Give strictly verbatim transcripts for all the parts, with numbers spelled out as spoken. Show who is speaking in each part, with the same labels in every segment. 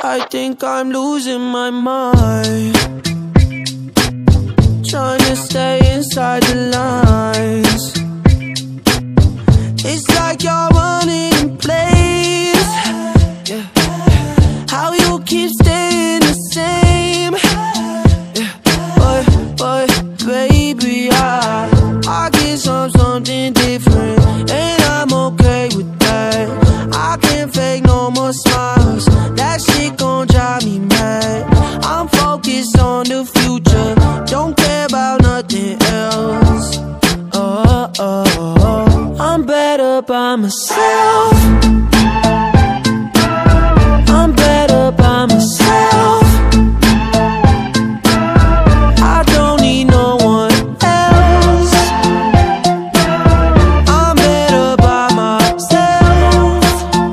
Speaker 1: I think I'm losing my mind, trying to stay inside the lines. It's like you're running in place, yeah. How you keep staying the same, yeah. But, but baby, I, I get some, something different, and I'm okay with that. I can't fake no more smiles, that shit gon' drive me mad. I'm focused on the future, don't care about nothing else. Oh, oh, oh. I'm better by myself, I'm better by myself. I don't need no one else, I'm better by myself.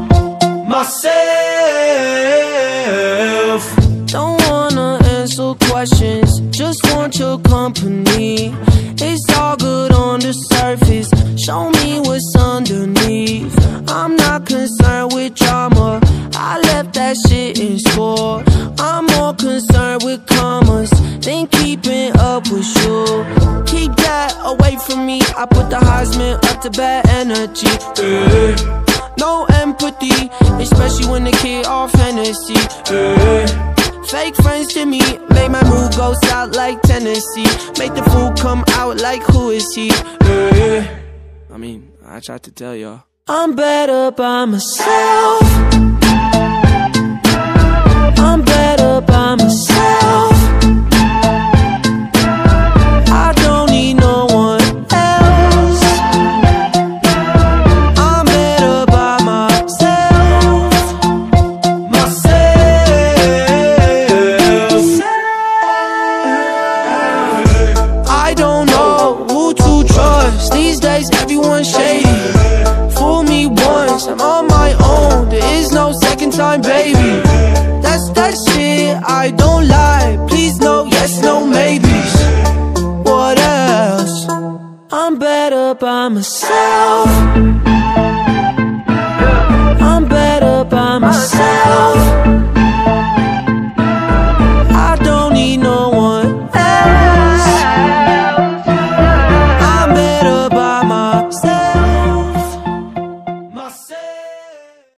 Speaker 1: Myself. Don't wanna answer questions, just want your company. It's all good on the surface, show me what's underneath. I'm not concerned with drama, I left that shit in school. I'm more concerned with commas than keeping up with you. Keep that away from me, I put the Heisman up to bad energy, eh. No empathy, especially when the kid off Hennessy, eh. Fake friends to me, make my mood go south like Tennessee. Make the fool come out like who is he, eh. I mean, I tried to tell y'all, I'm better by myself, I'm better by myself. I don't need no one else, I'm better by myself. Myself. I don't know who to trust, these days everyone's shady. Fool me once, I'm on my own, there is no second time, baby. That's that shit, I don't lie, please no yes, no maybes. What else? I'm better by myself, I'm better by myself.